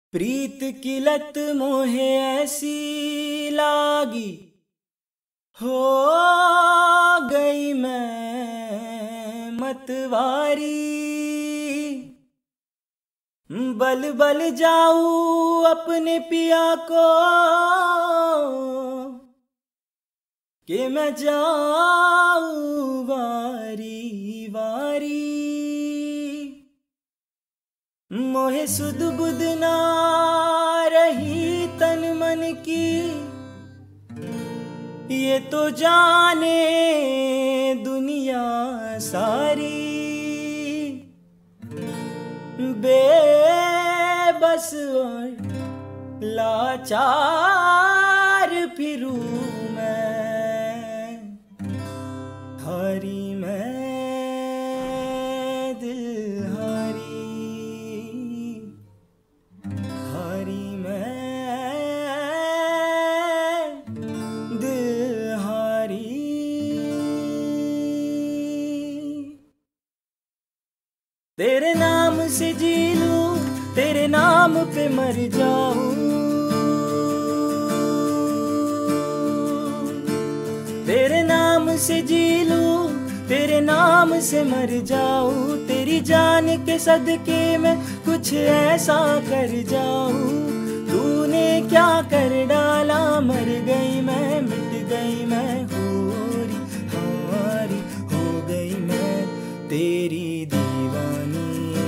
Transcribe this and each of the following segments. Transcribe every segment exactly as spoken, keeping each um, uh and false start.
प्रीत की लत मोहे ऐसी लागी, हो गई मैं मतवारी। बल बल जाऊं अपने पिया को कि मैं जाऊं वारी वारी। मोहे सुध बुध ना रही तन मन की, ये तो जाने दुनिया सारी। बेबस और लाचार फिरूं मैं, हारी मैं दिल हारी, हारी मैं दिल हारी। तेरे नाम से जी लूं, तेरे नाम पे मर जाऊं, तेरे नाम से जी लूं, तेरे नाम से मर जाऊं। तेरी जान के सदके में कुछ ऐसा कर जाऊं। तूने क्या कर डाला, मर गई मैं, मिट गई मैं, होरी हारी हो गई मैं। तेरी दीवानी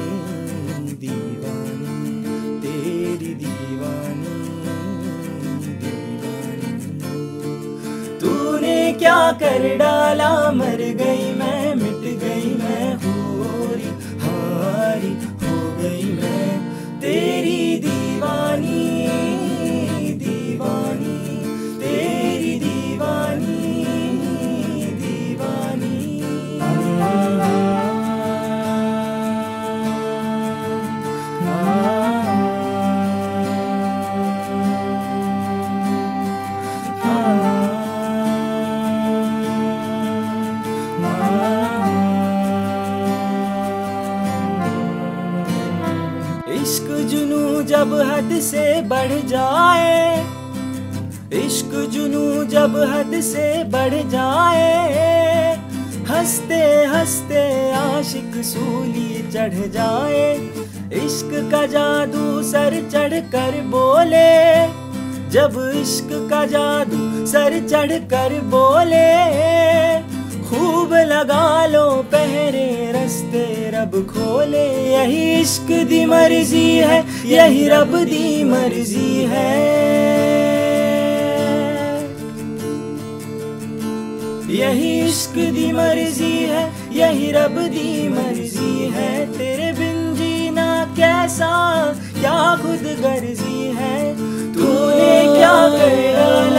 दीवानी, तेरी दीवानी दीवानी। तूने क्या कर डाला, मर गई मैं, मिट गई मैं, होरी हारी हो गई मैं। तेरी दीवानी दीवानी, तेरी दीवानी दीवानी। इश्क जुनू जब हद से बढ़ जाए, इश्क जुनू जब हद से बढ़ जाए। हंसते हंसते आशिक सूली चढ़ जाए। इश्क का जादू सर चढ़ कर बोले, जब इश्क का जादू सर चढ़ कर बोले। खूब लगा लो पहरे रस्ते रब खोले। यही इश्क दी मर्जी है, यही रब दी मर्जी है। यही इश्क दी मर्जी है, यही रब दी मर्जी है। तेरे बिन जीना कैसा, क्या खुद गर्जी है। तूने क्या कर डाला,